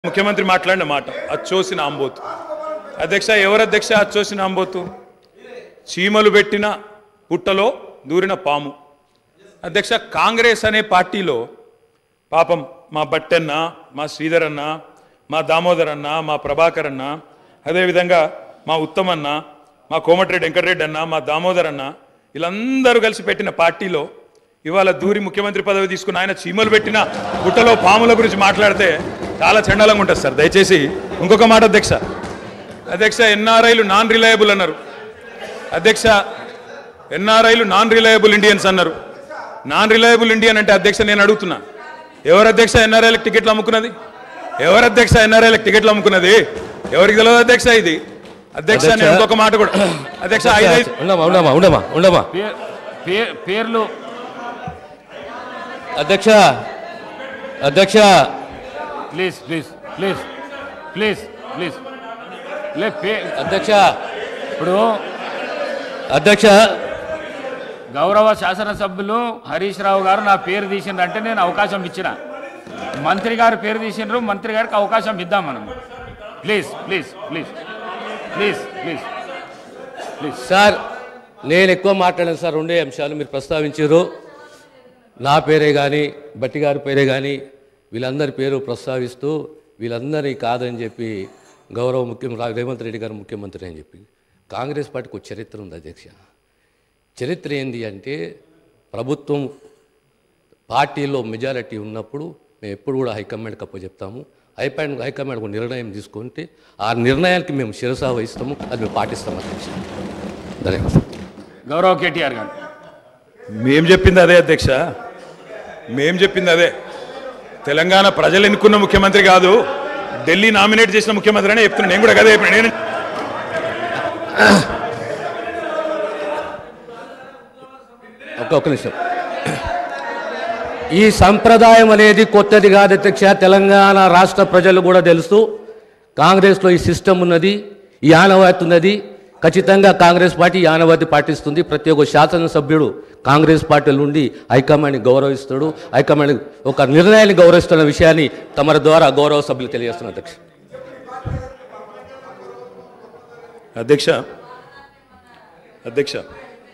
ముఖ్యమంత్రి మాట్లాడిన మాట అచ్చోసిన ఆంబోతు అధ్యక్ష ఎవరు అధ్యక్ష అచ్చోసిన ఆంబోతు చీమలు పెట్టిన పుట్టలో దూరిన పాము అధ్యక్ష కాంగ్రెస్ అనే పార్టీలో పాపం మా బట్టన్న మా శ్రీధర్ అన్న మా దామోదర్ అన్న మా ప్రభాకర్ అన్న అదేవిధంగా మా ఉత్తమన్న మా కోమటిరెడ్డి వెంకటరెడ్డి అన్న మా దామోదర్ అన్న వీళ్ళందరూ కలిసి పెట్టిన పార్టీలో ఇవాళ దూరి ముఖ్యమంత్రి పదవి తీసుకుని ఆయన చీమలు పెట్టిన పుట్టలో పాముల గురించి మాట్లాడితే చాలా చండాలంగా ఉంటుంది సార్ దయచేసి ఇంకొక మాట అధ్యక్ష ఎన్ఆర్ఐలు నాన్ రిలయబుల్ అన్నారు అధ్యక్ష ఎన్ఆర్ఐలు నాన్ రిలయబుల్ ఇండియన్స్ అన్నారు నాన్ రిలయబుల్ ఇండియన్ అంటే అధ్యక్ష నేను అడుగుతున్నా ఎవరు అధ్యక్ష ఎన్ఆర్ఐలకు టికెట్లు అమ్ముకున్నది ఎవరు అధ్యక్ష ఎన్ఆర్ఐలకు టికెట్లు అమ్ముకున్నది ఎవరికి తెలియదు అధ్యక్ష ఇది అధ్యక్ష నేను ఇంకొక మాట కూడా అధ్యక్ష పేర్లు అధ్యక్ష అధ్యక్ష please please please please please అధ్యక్ష ఇప్పుడు అధ్యక్ష గౌరవ శాసనసభ్యులు హరీష్ రావు గారు నా పేరు తీసిండ్రంటే నేను అవకాశం ఇచ్చిన మంత్రి గారు పేరు తీసిండ్రు మంత్రి గారికి అవకాశం ఇద్దాం మనం please please please please please please sir నేను ఎక్కువ మాట్లాడాను సార్ రెండే అంశాలు మీరు ప్రస్తావించారు నా పేరే కానీ బట్టి గారి పేరే కానీ వీళ్ళందరి పేరు ప్రస్తావిస్తూ వీళ్ళందరినీ కాదని చెప్పి గౌరవ ముఖ్యమంత్రి రేవంత్ రెడ్డి గారు ముఖ్యమంత్రి అని చెప్పి కాంగ్రెస్ పార్టీకి ఒక చరిత్ర ఉంది అధ్యక్ష చరిత్ర ఏంది అంటే ప్రభుత్వం పార్టీలో మెజారిటీ ఉన్నప్పుడు మేము ఎప్పుడు కూడా హైకమాండ్కి అప్పచెప్తాము హైకమాండ్ ఒక నిర్ణయం తీసుకుంటే ఆ నిర్ణయానికి మేము శిరసా వహిస్తాము అది మేము పాటిస్తాము అధ్యక్ష ధన్యవాదాలు గౌరవ కేటీఆర్ గారు మేం చెప్పింది అదే అధ్యక్ష మేం చెప్పింది అదే తెలంగాణ ప్రజలు ఎన్నుకున్న ముఖ్యమంత్రి కాదు ఢిల్లీ నామినేట్ చేసిన ముఖ్యమంత్రి అని చెప్తున్నాను నేను కూడా అదే చెప్పిన నేను ఒక్క నిమిషం ఈ సంప్రదాయం అనేది కొత్తది కాదు అధ్యక్ష తెలంగాణ రాష్ట్ర ప్రజలు కూడా తెలుసు కాంగ్రెస్లో ఈ సిస్టమ్ ఉన్నది ఈ ఆనవాయితీ ఉన్నది ఖచ్చితంగా కాంగ్రెస్ పార్టీ ఈ ఆనవాయితీ పాటిస్తుంది ప్రతి ఒక్క శాసనసభ్యుడు కాంగ్రెస్ పార్టీ నుండి హైకమాండ్ని గౌరవిస్తాడు హైకమాండ్ ఒక నిర్ణయాన్ని గౌరవిస్తున్న విషయాన్ని తమ ద్వారా గౌరవ సభ్యులు తెలియజేస్తున్నారు అధ్యక్ష అధ్యక్ష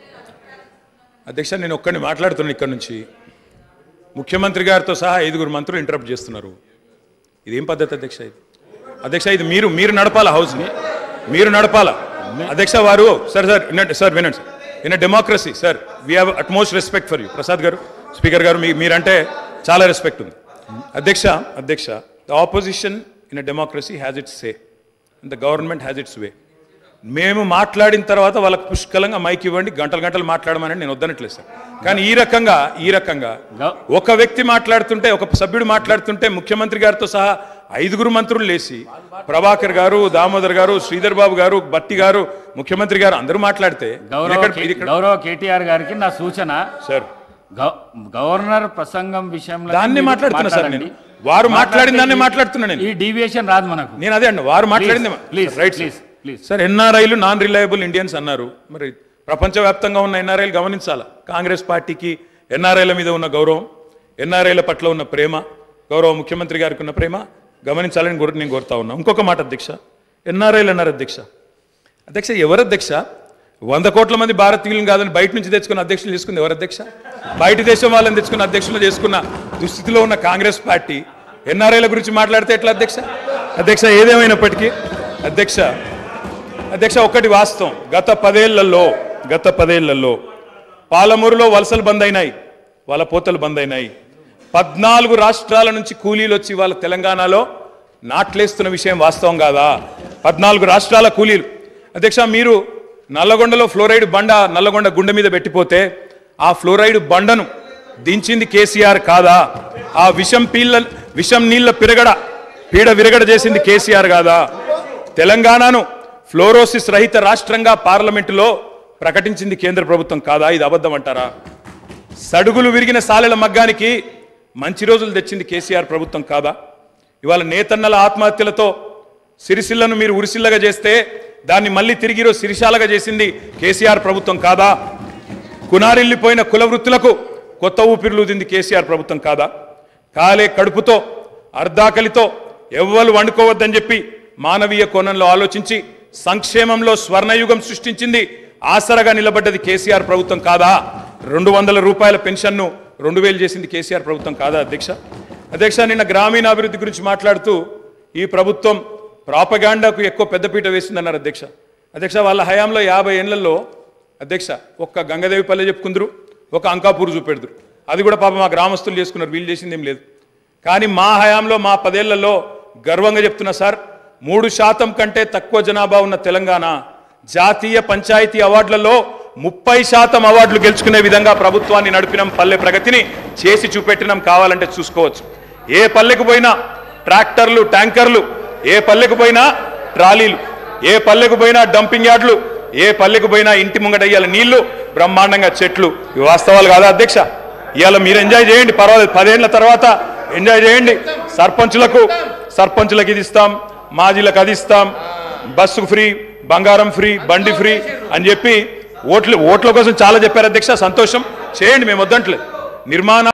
అధ్యక్ష నేను ఒక్కడిని మాట్లాడుతున్నాను ఇక్కడ నుంచి ముఖ్యమంత్రి గారితో సహా 5 మంత్రులు ఇంటరప్ట్ చేస్తున్నారు ఇదేం పద్ధతి అధ్యక్ష ఇది అధ్యక్ష ఇది మీరు నడపాలా హౌస్ని మీరు నడపాలా అధ్యక్ష వారు సార్ వినండి in a democracy sir we have utmost respect for you Prasad గారు స్పీకర్ గారు మీరంటే చాలా రెస్పెక్ట్ ఉంది అధ్యక్ష the opposition in a democracy has its say and the government has its way మేము మాట్లాడిన తర్వాత వాళ్ళకు పుష్కలంగా మైక్ ఇవ్వండి గంటలు మాట్లాడమని నేను వద్దనట్లేదు సార్ కానీ ఈ రకంగా ఒక వ్యక్తి మాట్లాడుతుంటే ఒక సభ్యుడు మాట్లాడుతుంటే ముఖ్యమంత్రి గారితో సహా 5 మంత్రులు లేచి ప్రభాకర్ గారు దామోదర్ గారు శ్రీధర్ బాబు గారు బట్టి గారు ముఖ్యమంత్రి గారు అందరూ మాట్లాడితే గౌరవ కేటీఆర్ గారికి నా సూచన సార్ గవర్నర్ ప్రసంగం విషయంలో దాన్ని మాట్లాడుతున్నా సార్ నేను వారు మాట్లాడిన దాన్ని మాట్లాడుతున్నా నేను ఈ డీవియేషన్ రాదు మనకు నేను అదే అండి వారు మాట్లాడింది రైట్ సార్ ఎన్ఆర్ఐలు నాన్ రిలయబుల్ ఇండియన్స్ అన్నారు మరి ప్రపంచవ్యాప్తంగా ఉన్న ఎన్ఆర్ఐలు గమనించాలా కాంగ్రెస్ పార్టీకి ఎన్ఆర్ఐల మీద ఉన్న గౌరవం ఎన్ఆర్ఐల పట్ల ఉన్న ప్రేమ గౌరవ ముఖ్యమంత్రి గారికి ఉన్న ప్రేమ గమనించాలని నేను కోరుతా ఉన్నా ఇంకొక మాట అధ్యక్ష ఎన్ఆర్ఐలు అన్నారు అధ్యక్ష ఎవరు అధ్యక్ష 100 కోట్ల మంది భారతీయులను కాదని బయట నుంచి తెచ్చుకున్న అధ్యక్షులు చేసుకుంది ఎవరు అధ్యక్ష బయట దేశం వాళ్ళని తెచ్చుకున్న అధ్యక్షులు చేసుకున్న దుస్థితిలో ఉన్న కాంగ్రెస్ పార్టీ ఎన్ఆర్ఐల గురించి మాట్లాడితే ఎట్లా అధ్యక్ష ఏదేమైనప్పటికీ అధ్యక్ష ఒకటి వాస్తవం గత 10 ఏళ్లలో పాలమూరులో వలసలు బంద్ అయినాయి వాళ్ళ పోతలు బంద్ అయినాయి 14 రాష్ట్రాల నుంచి కూలీలు వచ్చి వాళ్ళ తెలంగాణలో నాట్లేస్తున్న విషయం వాస్తవం కాదా 14 రాష్ట్రాల కూలీలు అధ్యక్ష మీరు నల్లగొండలో ఫ్లోరైడ్ బండ నల్లగొండ గుండె మీద పెట్టిపోతే ఆ ఫ్లోరైడ్ బండను దించింది కేసీఆర్ కాదా ఆ విషం నీళ్ళ పీడ విరగడ చేసింది కేసీఆర్ కాదా తెలంగాణను ఫ్లోరోసిస్ రహిత రాష్ట్రంగా పార్లమెంటులో ప్రకటించింది కేంద్ర ప్రభుత్వం కాదా ఇది అబద్ధం అంటారా సడుగులు విరిగిన సాలెల మగ్గానికి మంచి రోజులు తెచ్చింది కేసీఆర్ ప్రభుత్వం కాదా ఇవాళ నేతన్నల ఆత్మహత్యలతో సిరిసిల్లను మీరు ఉరిసిల్లగా చేస్తే దాన్ని మళ్ళీ తిరిగి సిరిశాలగా చేసింది కేసీఆర్ ప్రభుత్వం కాదా కునారిల్లిపోయిన కుల వృత్తులకు కొత్త ఊపిరులూదింది కేసీఆర్ ప్రభుత్వం కాదా కాలే కడుపుతో అర్ధాకలితో ఎవ్వరు వండుకోవద్దని చెప్పి మానవీయ కోణంలో ఆలోచించి సంక్షేమంలో స్వర్ణయుగం సృష్టించింది, ఆసరగా నిలబడ్డది కేసీఆర్ ప్రభుత్వం కాదా? 200 రూపాయల పెన్షన్ను 2000 చేసింది కేసీఆర్ ప్రభుత్వం కాదా అధ్యక్ష? అధ్యక్ష, నిన్న గ్రామీణాభివృద్ధి గురించి మాట్లాడుతూ ఈ ప్రభుత్వం ప్రాపగాండాకు ఎక్కువ పెద్దపీట వేసిందన్నారు అధ్యక్ష. అధ్యక్ష, వాళ్ళ హయాంలో 50 ఏళ్లలో అధ్యక్ష ఒక్క గంగదేవిపల్లె చెప్పుకుందరు, ఒక అంకాపూర్ చూపెడుదురు. అది కూడా పాపం మా గ్రామస్తులు చేసుకున్నారు, వీళ్ళు చేసింది ఏం లేదు. కానీ మా హయాంలో మా 10 ఏళ్లలో గర్వంగా చెప్తున్నా సార్, 3% కంటే తక్కువ జనాభా ఉన్న తెలంగాణ జాతీయ పంచాయతీ అవార్డులలో 30% అవార్డులు గెలుచుకునే విధంగా ప్రభుత్వాన్ని నడిపినాం, పల్లె ప్రగతిని చేసి చూపెట్టినాం. కావాలంటే చూసుకోవచ్చు. ఏ పల్లెకు పోయినా ట్రాక్టర్లు, ట్యాంకర్లు, ఏ పల్లెకు పోయినా ట్రాలీలు, ఏ పల్లెకు పోయినా డంపింగ్ యార్డులు, ఏ పల్లెకు పోయినా ఇంటి ముంగట ఇయ్యాల నీళ్లు, బ్రహ్మాండంగా చెట్లు. ఇవి వాస్తవాలు కాదా అధ్యక్ష? ఇవాళ మీరు ఎంజాయ్ చేయండి, పర్వాలేదు, 10 ఏళ్ల తర్వాత ఎంజాయ్ చేయండి. సర్పంచులకు ఇది ఇస్తాం, మాజీలకు అది ఇస్తాం, బస్సు ఫ్రీ, బంగారం ఫ్రీ, బండి ఫ్రీ అని చెప్పి ఓట్ల కోసం చాలా చెప్పారు అధ్యక్ష. సంతోషం, చేయండి, మేము వద్దంటలేదు. నిర్మాణ